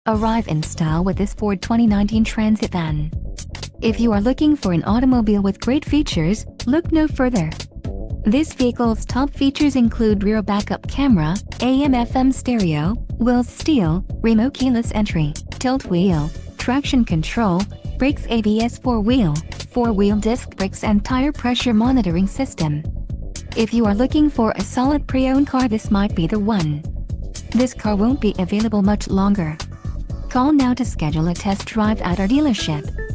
Arrive in style with this Ford 2019 Transit van. If you are looking for an automobile with great features, look no further. This vehicle's top features include rear backup camera, AM/FM stereo, wheels steel, remote keyless entry, tilt wheel, traction control, brakes ABS 4-wheel disc brakes and tire pressure monitoring system. If you are looking for a solid pre-owned car, this might be the one. This car won't be available much longer. Call now to schedule a test drive at our dealership.